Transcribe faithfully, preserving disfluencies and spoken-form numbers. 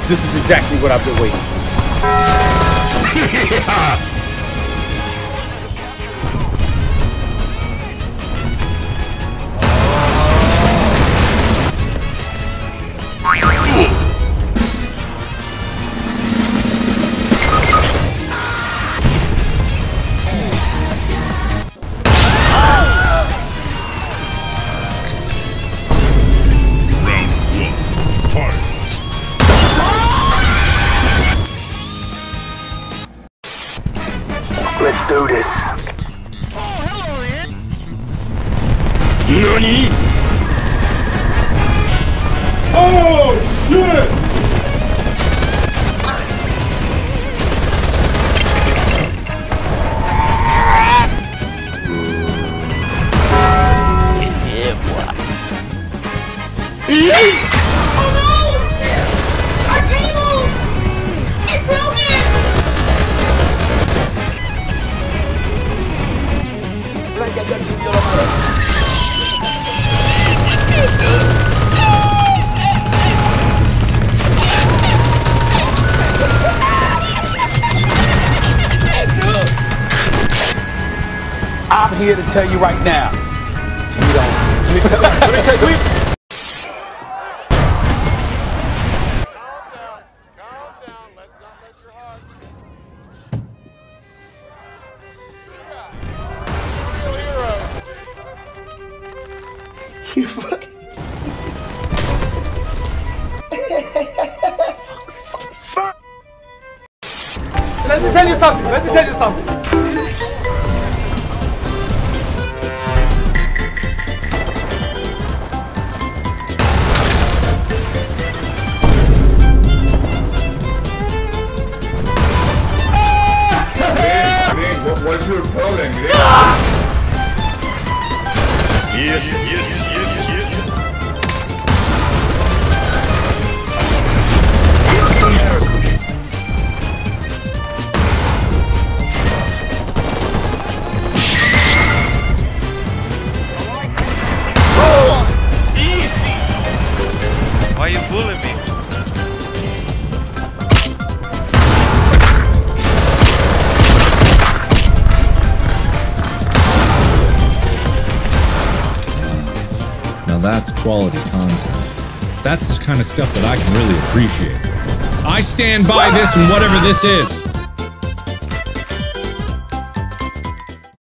This is exactly what I've been waiting for. Let's do this. Oh, hello, Ed. NANI?! Oh, shit! Yeah, boy. Oh no! Our table! It's broken! I'm here to tell you right now. You don't. Let me tell, let me tell you. Calm down. Calm down. Let's not let your heart. Yeah. Real heroes. You fucking. Let me tell you something. Let me tell you something. What's your problem, Greg? Yes, yes, yes, yes. This is America. Oh, easy. Why you bullying me? That's quality content. That's the kind of stuff that I can really appreciate. I stand by this and whatever this is.